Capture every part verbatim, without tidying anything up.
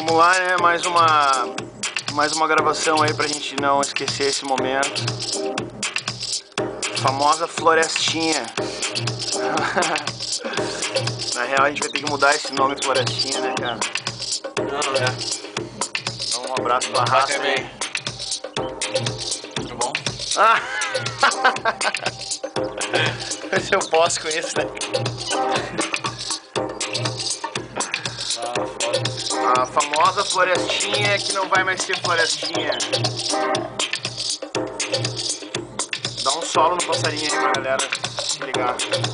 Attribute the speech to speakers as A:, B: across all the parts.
A: Vamos lá, né? Mais uma, mais uma gravação aí pra gente não esquecer esse momento. Famosa florestinha. Na real a gente vai ter que mudar esse nome florestinha, né, cara?
B: Não, é.
A: Então um abraço pra raça aí.
B: Tudo bom?
A: Ah! Se eu posso com isso, né? A famosa florestinha que não vai mais ser florestinha. Dá um solo no passarinho aí pra galera se ligar.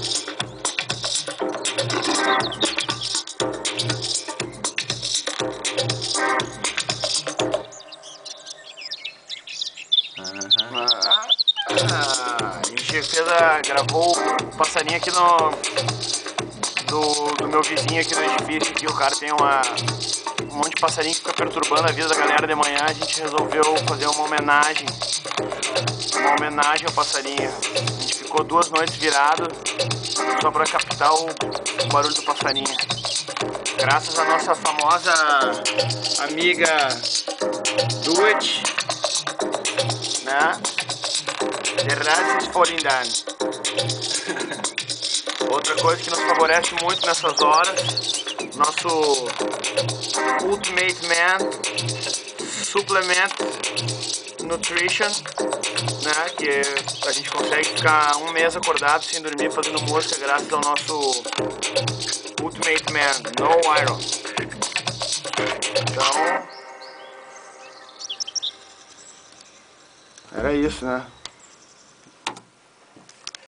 B: Uhum.
A: Ah, ah, a gente fez a, gravou o passarinho aqui no do, do meu vizinho aqui no edifício. Aqui, o cara tem uma, um monte de passarinho que fica perturbando a vida da galera de manhã. A gente resolveu fazer uma homenagem, uma homenagem ao passarinho. A gente ficou duas noites virado só para captar o, o barulho do passarinho. Graças à nossa famosa amiga Do It, né? The Raz is falling down. Outra coisa que nos favorece muito nessas horas, nosso Ultimate Man Supplement Nutrition, né? Que a gente consegue ficar um mês acordado sem dormir fazendo música graças ao nosso Ultimate Man No Iron. Então, era isso, né?